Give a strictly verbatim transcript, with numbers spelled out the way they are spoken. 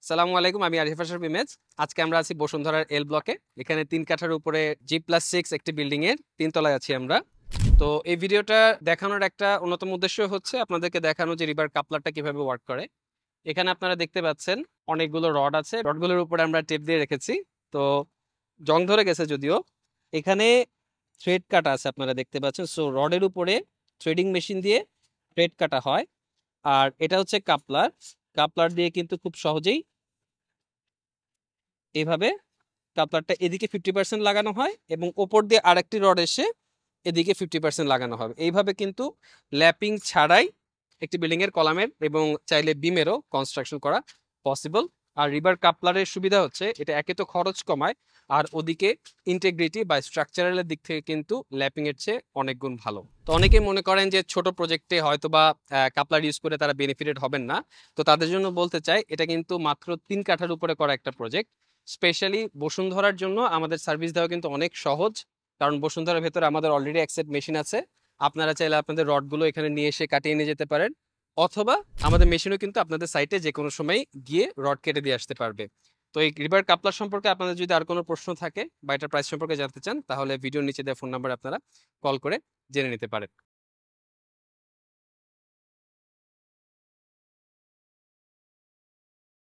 সালামু আলাইকুম, আমি আরিফ আশরাফ ইমেজ। আজকে আমরা আছি বসুন্ধরার এল ব্লকে। এখানে তিন কাঠার উপরে জি প্লাস সিক্স একটি বিল্ডিং এর তিন তলায় আছি আমরা। তো এই ভিডিওটা দেখানোর একটা অন্যতম উদ্দেশ্য হচ্ছে আপনাদেরকে দেখানো যে রিবার কাপলারটা কিভাবে ওয়ার্ক করে। এখানে আপনারা দেখতে পাচ্ছেন অনেকগুলো রড আছে, রডগুলোর উপরে আমরা টেপ দিয়ে রেখেছি। তো জং ধরে গেছে যদিও। এখানে থ্রেড কাটা আছে, আপনারা দেখতে পাচ্ছেন। সো রডের উপরে থ্রেডিং মেশিন দিয়ে থ্রেড কাটা হয়। আর এটা হচ্ছে কাপলার। কাপলার দিয়ে কিন্তু খুব সহজেই এইভাবে কাপলারটা এদিকে ফিফটি পার্সেন্ট লাগানো হয় এবং ওপর দিয়ে আরেকটি রড এসে এদিকে ফিফটি পার্সেন্ট লাগানো হবে। এইভাবে কিন্তু ল্যাপিং ছাড়াই একটি বিল্ডিং এর কলামের এবং চাইলে বিমেরও কনস্ট্রাকশন করা পসিবল। আর রিবার কাপলারের সুবিধা হচ্ছে এটা একে তো খরচ কমায়, আর ওদিকে ইন্টিগ্রিটি বা স্ট্রাকচারালের দিক থেকে কিন্তু ল্যাপিং এর চেয়ে অনেক গুণ ভালো। তো অনেকেই মনে করেন যে ছোট প্রজেক্টে হয়তো বা কাপলার ইউজ করে তারা বেনিফিটেড হবেন না। তো তাদের জন্য বলতে চাই, এটা কিন্তু মাত্র তিন কাঠার উপরে করা একটা প্রজেক্ট। স্পেশালি বসুন্ধরার জন্য আমাদের সার্ভিস দেওয়া কিন্তু অনেক সহজ, কারণ বসুন্ধরার ভেতরে আমাদের অলরেডি অ্যাকসেপ্ট মেশিন আছে। আপনারা চাইলে আপনাদের রডগুলো এখানে নিয়ে এসে কাটিয়ে নিয়ে যেতে পারেন, অথবা আমাদের মেশিনও কিন্তু আপনাদের সাইটে যে কোনো সময় গিয়ে রড কেটে দিয়ে আসতে পারবে। তো এই রিভার কাপলার সম্পর্কে আপনাদের যদি আর কোনো প্রশ্ন থাকে বা এটার প্রাইস সম্পর্কে জানতে চান, তাহলে ভিডিওর নিচে দেওয়া ফোন নাম্বার আপনারা কল করে জেনে নিতে পারেন।